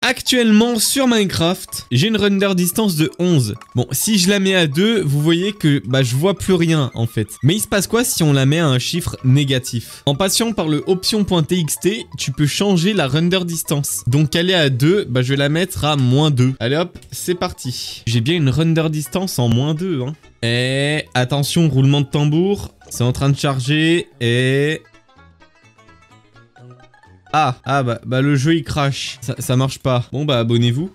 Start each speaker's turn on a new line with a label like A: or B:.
A: Actuellement sur Minecraft, j'ai une render distance de 11. Bon, si je la mets à 2, vous voyez que je vois plus rien en fait. Mais il se passe quoi si on la met à un chiffre négatif? En passant par le option.txt, tu peux changer la render distance. Donc elle est à 2, je vais la mettre à -2. Allez hop, c'est parti. J'ai bien une render distance en -2 hein. Et attention, roulement de tambour. C'est en train de charger et... le jeu il crash, ça marche pas. Bon abonnez-vous.